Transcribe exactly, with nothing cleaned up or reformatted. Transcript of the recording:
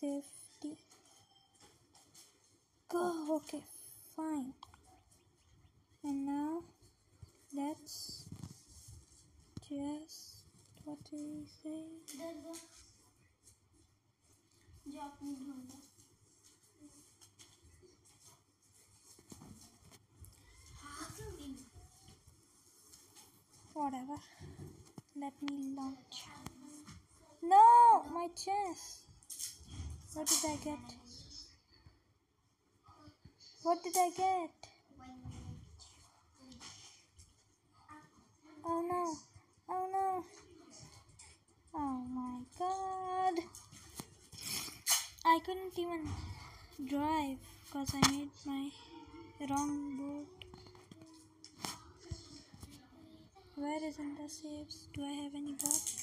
safety. Go. Okay, fine. And now let's just what do we say? Whatever. Let me launch. No, my chest. What did I get? What did I get? Oh no. Oh no. Oh my god. I couldn't even drive because I made my wrong boot. Where is in the saves? Do I have any bots?